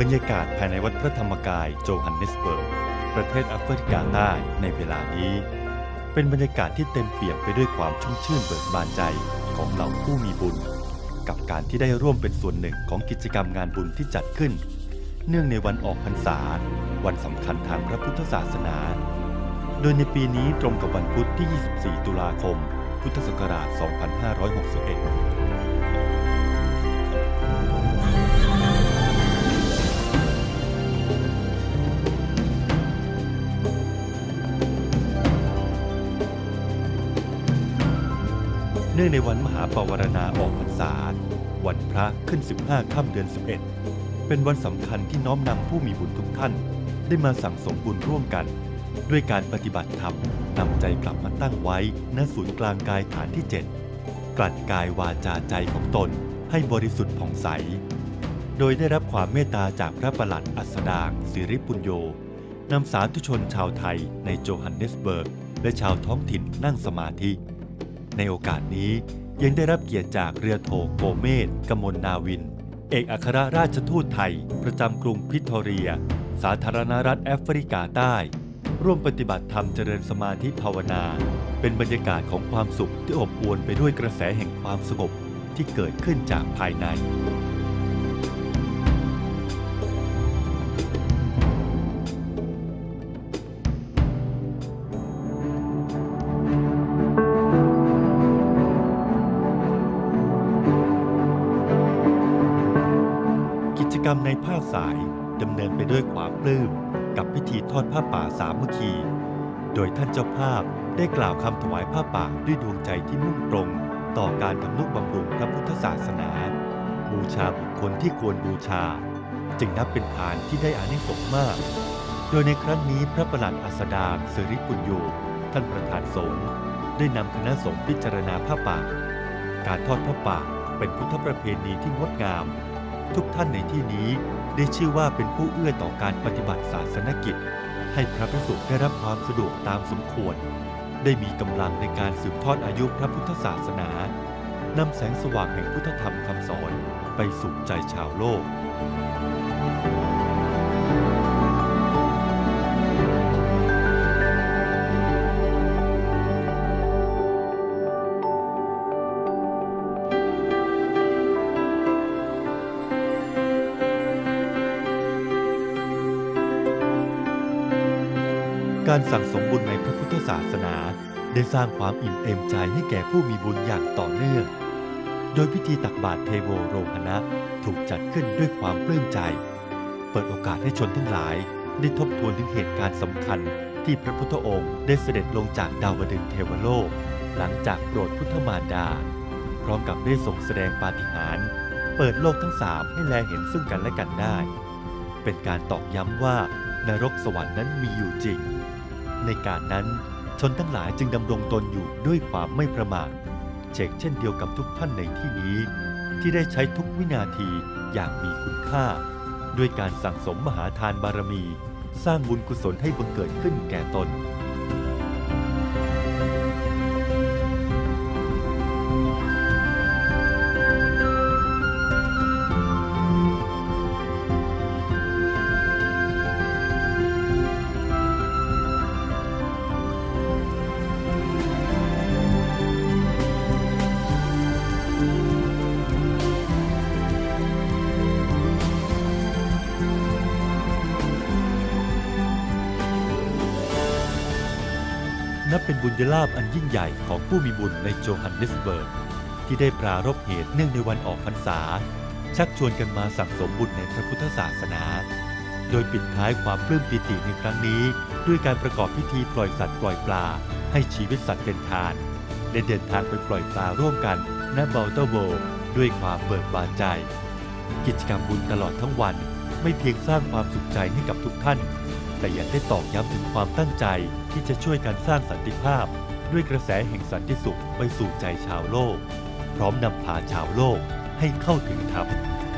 บรรยากาศภายในวัดพระธรรมกายโจฮันเนสเบิร์กประเทศแอฟริกาใต้ในเวลานี้เป็นบรรยากาศที่เต็มเปี่ยมไปด้วยความชุ่มชื่นเบิกบานใจของเหล่าผู้มีบุญกับการที่ได้ร่วมเป็นส่วนหนึ่งของกิจกรรมงานบุญที่จัดขึ้นเนื่องในวันออกพรรษาวันสำคัญทางพระพุทธศาสนาโดยในปีนี้ตรงกับวันพุธที่ 24 ตุลาคม พุทธศักราช 2561เนื่องในวันมหาปวารณาออกพรรษาวันพระขึ้น15 ค่ำเดือน 11เป็นวันสำคัญที่น้อมนำผู้มีบุญทุกท่านได้มาสั่งสมบุญร่วมกันด้วยการปฏิบัติธรรมนำใจกลับมาตั้งไว้ณศูนย์กลางกายฐานที่ 7กลั่นกายวาจาใจของตนให้บริสุทธิ์ผ่องใสโดยได้รับความเมตตาจากพระประหลัดอัสดางสิริปุญโญนำสาธุชนชาวไทยในโจฮันเนสเบิร์กและชาวท้องถิ่นนั่งสมาธิในโอกาสนี้ยังได้รับเกียรติจากเรือโทโกเมศกมลนาวินเอกอัครราชทูตไทยประจำกรุงพิทอเรียสาธารณรัฐแอฟริกาใต้ร่วมปฏิบัติธรรมเจริญสมาธิภาวนาเป็นบรรยากาศของความสุขที่อบอวลไปด้วยกระแสแห่งความสงบที่เกิดขึ้นจากภายในกิจกรรมในภาคสายดำเนินไปด้วยความปลื้มกับพิธีทอดผ้าป่าสามัคคีโดยท่านเจ้าภาพได้กล่าวคำถวายผ้าป่าด้วยดวงใจที่มุ่งตรงต่อการทำนุบำรุงพระพุทธศาสนาบูชาบุคคลที่ควรบูชาจึงนับเป็นทานที่ได้อานิสงส์มากโดยในครั้งนี้พระประหลัดอัสดางสิริปุญโญท่านประธานสงฆ์ได้นำคณะสงฆ์พิจารณาผ้าป่าการทอดผ้าป่าเป็นพุทธประเพณีที่งดงามทุกท่านในที่นี้ได้ชื่อว่าเป็นผู้เอื้อต่อการปฏิบัติศาสนกิจให้พระภิกษุได้รับความสะดวกตามสมควรได้มีกำลังในการสืบทอดอายุพระพุทธศาสนานำแสงสว่างแห่งพุทธธรรมคำสอนไปสู่ใจชาวโลกการสั่งสมบุญในพระพุทธศาสนาได้สร้างความอิ่มเอมใจให้แก่ผู้มีบุญอย่างต่อเนื่องโดยพิธีตักบาตรเทโวโรหณะถูกจัดขึ้นด้วยความปลื้มใจเปิดโอกาสให้ชนทั้งหลายได้ทบทวนถึงเหตุการณ์สำคัญที่พระพุทธองค์ได้เสด็จลงจากดาวดึงส์เทวโลกหลังจากโปรดพุทธมารดาพร้อมกับได้ทรงแสดงปาฏิหาริย์เปิดโลกทั้งสามให้แลเห็นซึ่งกันและกันได้เป็นการตอกย้ำว่านรกสวรรค์นั้นมีอยู่จริงในการนั้นชนทั้งหลายจึงดำรงตนอยู่ด้วยความไม่ประมาทเช่นเดียวกับทุกท่านในที่นี้ที่ได้ใช้ทุกวินาทีอย่างมีคุณค่าด้วยการสั่งสมมหาทานบารมีสร้างบุญกุศลให้บังเกิดขึ้นแก่ตนนับเป็นบุญญาลาภอันยิ่งใหญ่ของผู้มีบุญในโจฮันเนสเบิร์กที่ได้ปรารภเหตุเนื่องในวันออกพรรษาชักชวนกันมาสั่งสมบุญในพระพุทธศาสนาโดยปิดท้ายความปลื้มปิติในครั้งนี้ด้วยการประกอบพิธีปล่อยสัตว์ปล่อยปลาให้ชีวิตสัตว์เป็นทานได้เดินทางไปปล่อยปลาร่วมกันณเบลเตอร์โวด้วยความเบิกบานใจกิจกรรมบุญตลอดทั้งวันไม่เพียงสร้างความสุขใจให้กับทุกท่านแต่ยังได้ตอกย้ำถึงความตั้งใจที่จะช่วยกันสร้างสันติภาพด้วยกระแสแห่งสันติสุขไปสู่ใจชาวโลกพร้อมนำพาชาวโลกให้เข้าถึงธรรม